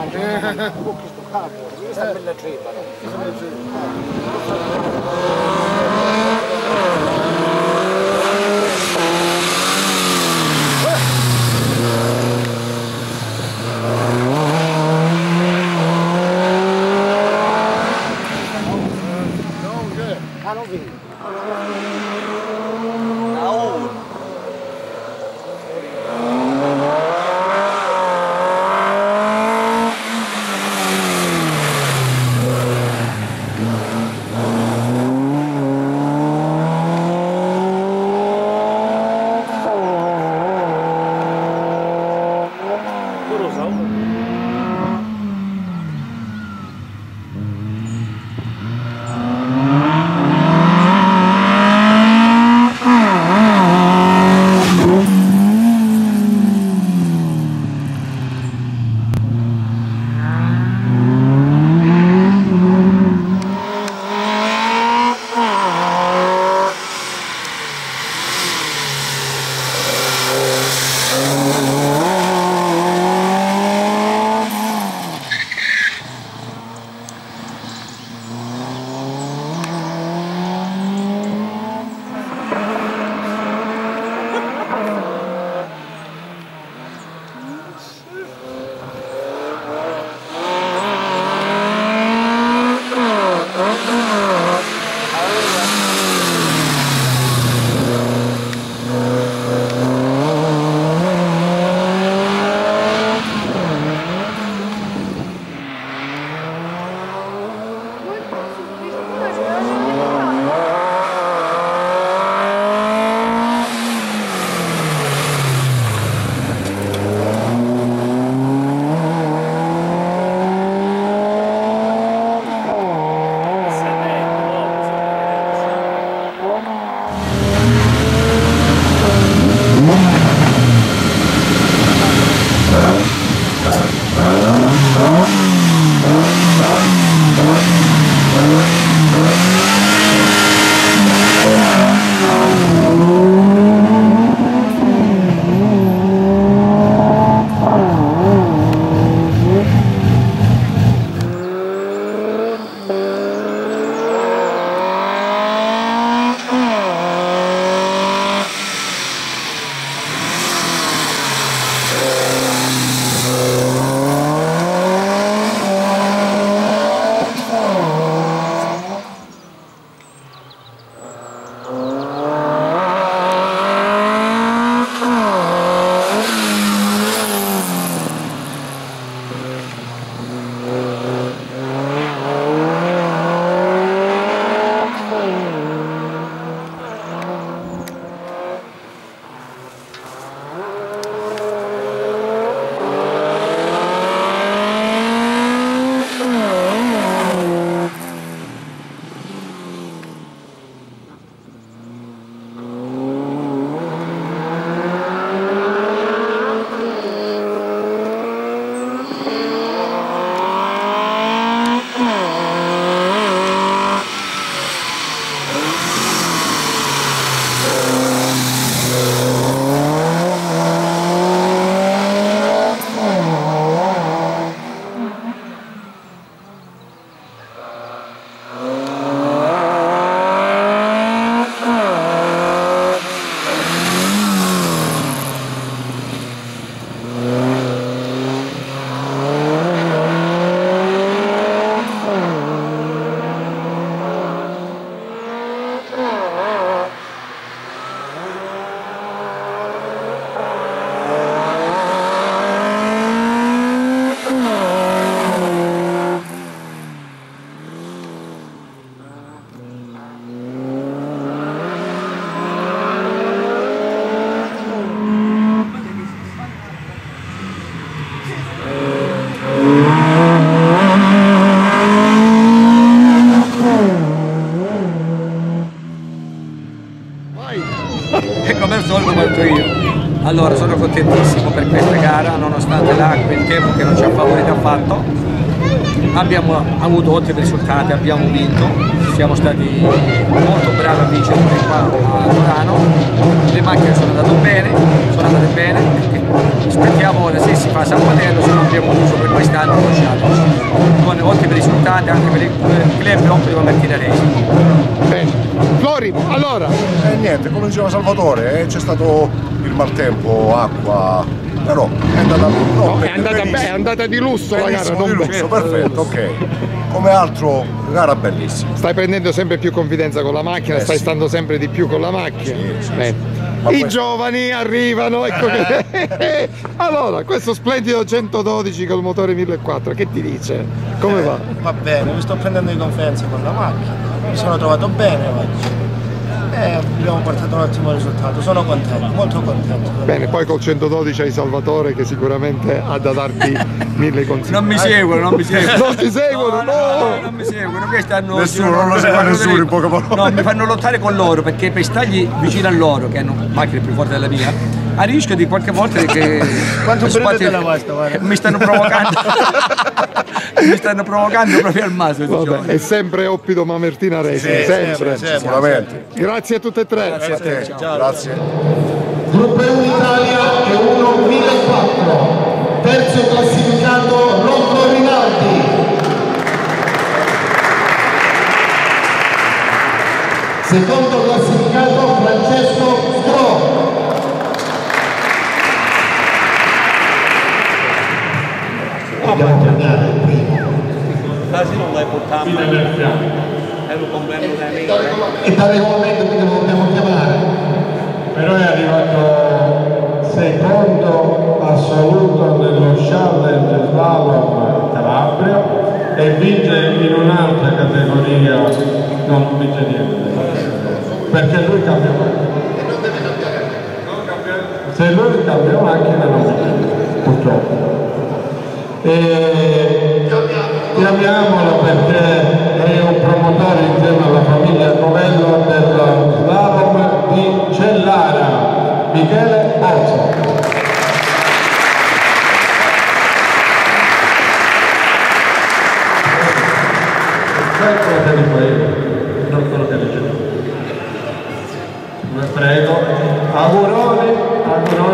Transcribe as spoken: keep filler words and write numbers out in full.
immagino. Oh, che sto capo, questa è bella trippa. Ah, non vedi. E come al solito molto io. Allora, sono contentissimo per questa gara, nonostante l'acqua e il tempo che non ci ha favorito affatto. Abbiamo avuto ottimi risultati, abbiamo vinto, siamo stati molto bravi a vincere qua a Torano. Le macchine sono andate bene, sono andate bene, aspettiamo se si fa San Materno, se non abbiamo uso per quest'anno con ottimi risultati anche per il club ottimo Martina Racing. Bene. Flori, allora E eh, niente, come diceva Salvatore, eh, c'è stato il maltempo, acqua, però è andata, no, no, è, bene, andata, beh, è andata di lusso la gara, non di lusso, bene. perfetto, ok. Come altro, gara bellissima. Stai prendendo sempre più confidenza con la macchina, Eh, stai sì. stando sempre di più con la macchina. Sì, sì, Bene. Ma I questo- giovani arrivano, ecco che... Allora, questo splendido centododici col motore millequattrocento, che ti dice? Come va? Va bene, mi sto prendendo di confidenza con la macchina, mi sono trovato bene oggi e abbiamo portato un ottimo risultato, sono contento, molto contento. Bene, poi col centododici hai Salvatore che sicuramente ha da darti mille consigli. Non mi seguono, non mi seguono. Non ti seguono, no! non mi seguono, che stanno. Nessuno, non lo segue nessuno in poche parole. No, mi fanno lottare con loro perché per stargli vicino a loro, che hanno macchine più forti della mia, a rischio di qualche volta che. Quanto spazio- prendete la vostra, guarda? Mi stanno provocando. mi stanno provocando proprio al maso. Vabbè, è sempre Oppido Mamertina Racing, Sì, sempre. sempre, sempre. Sicuramente. Grazie a tutte e tre. Grazie a te. Ciao. Grazie. Gruppo uno Italia e uno millequattrocento, terzo classificato Rocco Rinaldi, secondo classificato Francesco Stro, dobbiamo premiare il primo Quasi non l'hai portato. È un compleanno da me. e da regolamento quindi lo dobbiamo chiamare. Però è arrivato secondo assoluto nello challenge slalom Calabria e vince in un'altra categoria, non vince niente, perché lui cambia macchina. Se lui cambia macchina non vince, purtroppo. E chiamiamolo perché è un promotore insieme alla famiglia Novello del slalom di Cellara, Michele Pozzo. Sai quello che dico io, non quello che dice tu. Prego, auguroni, auguroni.